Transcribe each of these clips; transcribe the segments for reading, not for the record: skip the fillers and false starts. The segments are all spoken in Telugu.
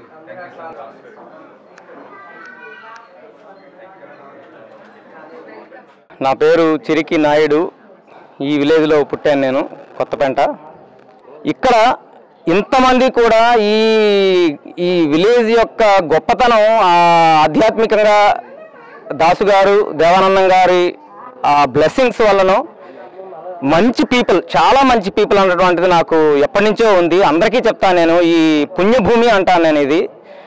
నా పేరు చిరికి నాయుడు. ఈ విలేజ్లో పుట్టాను నేను, కొత్తపేంట. ఇక్కడ ఇంతమంది కూడా ఈ విలేజ్ యొక్క గొప్పతనం ఆధ్యాత్మికంగా దాసు గారు, దేవానందం గారి బ్లెస్సింగ్స్ వల్లనో మంచి పీపుల్, చాలా మంచి పీపుల్ అన్నటువంటిది నాకు ఎప్పటి నుంచో ఉంది. అందరికీ చెప్తాను నేను, ఈ పుణ్యభూమి అంటాను నేను. ఇది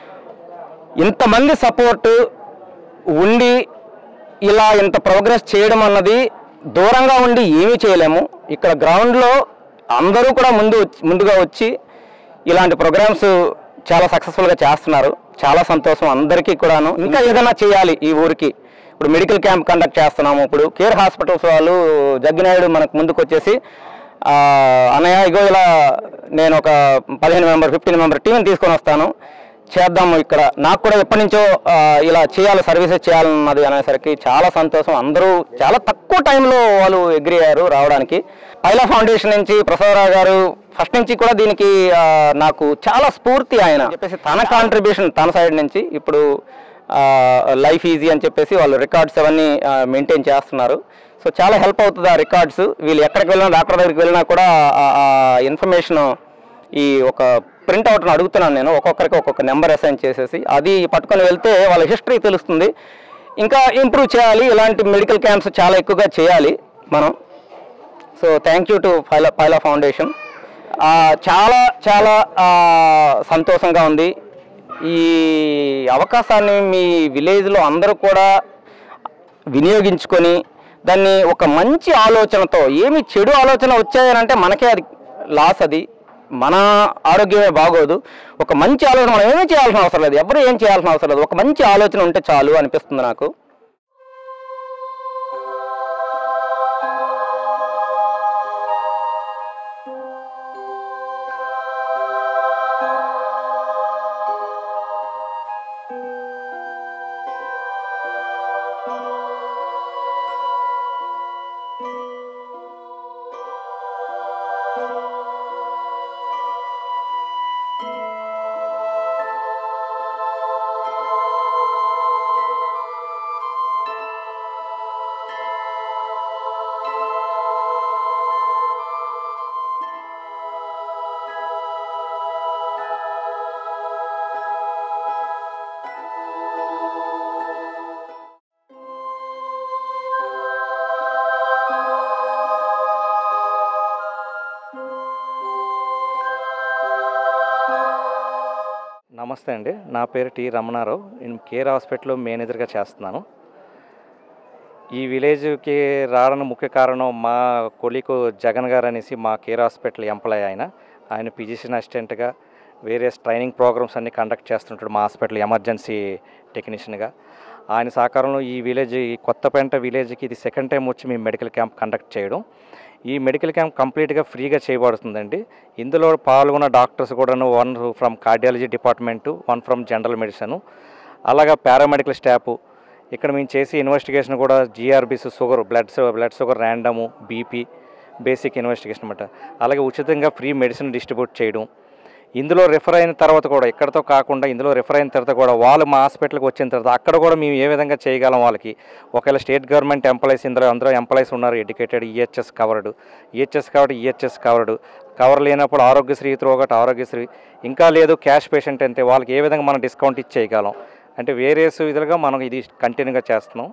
ఇంతమంది సపోర్టు ఉండి ఇలా ఇంత ప్రోగ్రెస్ చేయడం అన్నది, దూరంగా ఉండి ఏమీ చేయలేము. ఇక్కడ గ్రౌండ్లో అందరూ కూడా ముందుగా వచ్చి ఇలాంటి ప్రోగ్రామ్స్ చాలా సక్సెస్ఫుల్గా చేస్తున్నారు. చాలా సంతోషం అందరికీ కూడాను. ఇంకా ఏదైనా చేయాలి ఈ ఊరికి. ఇప్పుడు మెడికల్ క్యాంప్ కండక్ట్ చేస్తున్నాము. ఇప్పుడు కేర్ హాస్పిటల్స్ వాళ్ళు జగ్గినాయుడు మనకు ముందుకు వచ్చేసి, అన్నయ్య ఇగో ఇలా నేను ఒక 15 మెంబర్ టీంని తీసుకొని వస్తాను, చేద్దాము ఇక్కడ. నాకు కూడా ఎప్పటి నుంచో ఇలా చేయాలి, సర్వీసెస్ చేయాలన్నది అనేసరికి చాలా సంతోషం. అందరూ చాలా తక్కువ టైంలో వాళ్ళు అగ్రీ అయ్యారు రావడానికి. పైలా ఫౌండేషన్ నుంచి ప్రసాదరావు గారు ఫస్ట్ నుంచి కూడా దీనికి నాకు చాలా స్ఫూర్తి. ఆయన చెప్పేసి తన కాంట్రిబ్యూషన్ తన సైడ్ నుంచి ఇప్పుడు లైఫ్ ఈజీ అని చెప్పేసి వాళ్ళు రికార్డ్స్ అవన్నీ మెయింటైన్ చేస్తున్నారు. సో చాలా హెల్ప్ అవుతుంది ఆ రికార్డ్స్. వీళ్ళు ఎక్కడికి వెళ్ళినా, డాక్టర్ దగ్గరికి వెళ్ళినా కూడా ఇన్ఫర్మేషన్ ఈ ఒక ప్రింట్అవుట్ని అడుగుతున్నాను నేను. ఒక్కొక్కరికి ఒక్కొక్క నెంబర్ అసైన్ చేసేసి అది పట్టుకొని వెళ్తే వాళ్ళ హిస్టరీ తెలుస్తుంది. ఇంకా ఇంప్రూవ్ చేయాలి, ఇలాంటి మెడికల్ క్యాంప్స్ చాలా ఎక్కువగా చేయాలి మనం. So thank you to Paila foundation. చాలా చాలా సంతోషంగా ఉంది. ఈ అవకాశాన్ని మీ విలేజ్లో అందరూ కూడా వినియోగించుకొని దాన్ని ఒక మంచి ఆలోచనతో, ఏమి చెడు ఆలోచన వచ్చాయనంటే మనకే అది లాస్, అది మన ఆరోగ్యమే బాగోదు. ఒక మంచి ఆలోచన, మనం ఏమీ చేయాల్సిన అవసరం లేదు, ఎవరు ఏం చేయాల్సిన అవసరం లేదు. ఒక మంచి ఆలోచన ఉంటే చాలు అనిపిస్తుంది నాకు. నమస్తే అండి, నా పేరు టి రమణారావు. నేను కేర్ హాస్పిటల్లో మేనేజర్గా చేస్తున్నాను. ఈ విలేజ్కి రావడానికి ముఖ్య కారణం మా కొలీకు జగన్ గారు అనేసి మా కేర్ హాస్పిటల్ ఎంప్లాయ్. ఆయన ఫిజిషియన్ అసిస్టెంట్గా వేరియస్ ట్రైనింగ్ ప్రోగ్రామ్స్ అన్నీ కండక్ట్ చేస్తుంటాడు మా హాస్పిటల్ ఎమర్జెన్సీ టెక్నీషియన్గా. ఆయన సహకారంలో ఈ విలేజ్, ఈ కొత్తపేంట విలేజ్కి ఇది సెకండ్ టైం వచ్చి మేము మెడికల్ క్యాంప్ కండక్ట్ చేయడం. ఈ మెడికల్ క్యాంప్ కంప్లీట్గా ఫ్రీగా చేయబడుతుందండి. ఇందులో పాల్గొన్న డాక్టర్స్ కూడాను, 1 from cardiology department, 1 from general medicine, అలాగా పారామెడికల్ స్టాఫ్. ఇక్కడ మేము చేసే ఇన్వెస్టిగేషన్ కూడా GRBs, sugar, blood sugar, random, BP, basic investigation అన్నమాట. అలాగే ఉచితంగా ఫ్రీ మెడిసిన్ డిస్ట్రిబ్యూట్ చేయడం. ఇందులో రిఫర్ అయిన తర్వాత కూడా, ఇక్కడతో కాకుండా ఇందులో రిఫర్ అయిన తర్వాత కూడా వాళ్ళు మా హాస్పిటల్కి వచ్చిన తర్వాత అక్కడ కూడా మేము ఏ విధంగా చేయగలం వాళ్ళకి. ఒకవేళ స్టేట్ గవర్నమెంట్ ఎంప్లాయీస్ అందరూ ఎంప్లాయీస్ ఉన్నారు, ఎడ్యుకేటెడ్, EHS కవర్డ్, EHS కాబట్టి EHS కవర్ లేనప్పుడు ఆరోగ్యశ్రీ త్రూ ఒకటి ఆరోగ్యశ్రీ, ఇంకా లేదు క్యాష్ పేషెంట్ అంతే, వాళ్ళకి ఏ విధంగా మనం డిస్కౌంట్ ఇచ్చేయగలం అంటే వేరియస్ విధాలుగా మనం ఇది కంటిన్యూగా చేస్తున్నాం.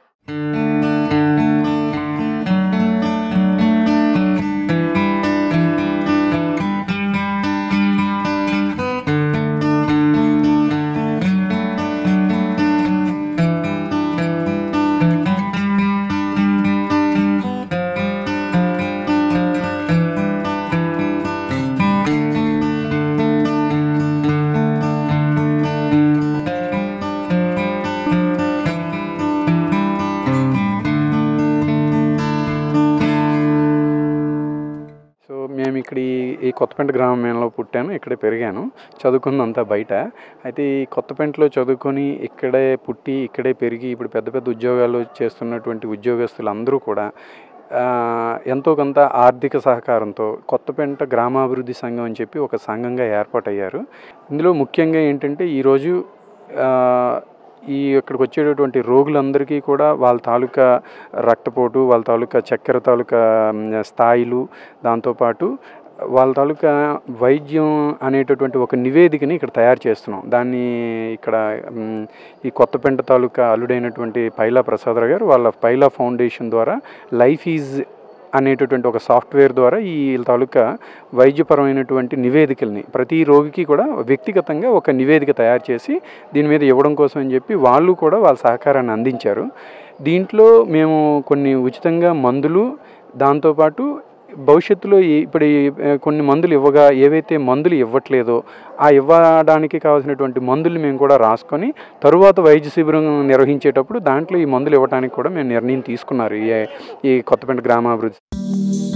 ఇక్కడ ఈ కొత్తపేంట గ్రామంలో పుట్టాను, ఇక్కడే పెరిగాను, చదువుకుందంతా బయట. అయితే ఈ కొత్తపేంటలో చదువుకొని ఇక్కడే పుట్టి ఇక్కడే పెరిగి ఇప్పుడు పెద్ద పెద్ద ఉద్యోగాలు చేస్తున్నటువంటి ఉద్యోగస్తులు అందరూ కూడా ఎంతో కొంత ఆర్థిక సహకారంతో కొత్తపేట గ్రామాభివృద్ధి సంఘం అని చెప్పి ఒక సంఘంగా ఏర్పాటయ్యారు. ఇందులో ముఖ్యంగా ఏంటంటే ఈరోజు ఇక్కడికి వచ్చేటటువంటి రోగులందరికీ కూడా వాళ్ళ తాలూకా రక్తపోటు, వాళ్ళ తాలూకా చక్కెర తాలూకా స్థాయిలు, దాంతోపాటు వాళ్ళ తాలూకా వైద్యం అనేటటువంటి ఒక నివేదికని ఇక్కడ తయారు చేస్తున్నాం. దాన్ని ఇక్కడ ఈ కొత్తపేట తాలూకా అల్లుడైనటువంటి పైలా ప్రసాదరావు గారు వాళ్ళ పైలా ఫౌండేషన్ ద్వారా లైఫ్ ఈజ్ అనేటటువంటి ఒక సాఫ్ట్వేర్ ద్వారా ఈ తాలూకా వైద్యపరమైనటువంటి నివేదికల్ని ప్రతి రోగికి కూడా వ్యక్తిగతంగా ఒక నివేదిక తయారు చేసి దీని మీద ఇవ్వడం కోసం అని చెప్పి వాళ్ళు కూడా వాళ్ళ సహకారాన్ని అందించారు. దీంట్లో మేము కొన్ని ఉచితంగా మందులు, దాంతోపాటు భవిష్యత్తులో ఇప్పుడు కొన్ని మందులు ఇవ్వగా ఏవైతే మందులు ఇవ్వట్లేదో ఆ ఇవ్వడానికి కావాల్సినటువంటి మందులు మేము కూడా రాసుకొని తరువాత వైద్య శిబిరం నిర్వహించేటప్పుడు దాంట్లో ఈ మందులు ఇవ్వడానికి కూడా మేము నిర్ణయం తీసుకున్నారు ఈ కొత్తపేట గ్రామాభివృద్ధి.